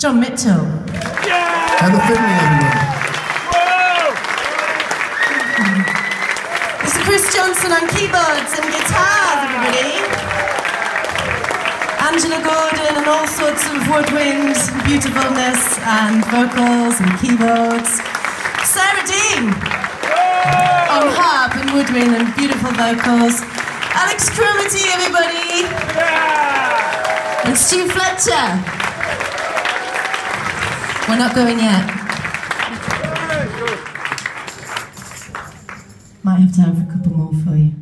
from Mitchell. Yeah! And the Findlay, everyone. Mr. Chris Johnson on keyboards and guitars, everybody. Angela Gordon and all sorts of woodwind beautifulness and vocals and keyboards. Sarah Dean on harp and woodwind and beautiful vocals. Alex Cromarty, everybody. And Stu Fletcher. We're not going yet. Might have time for a couple more for you.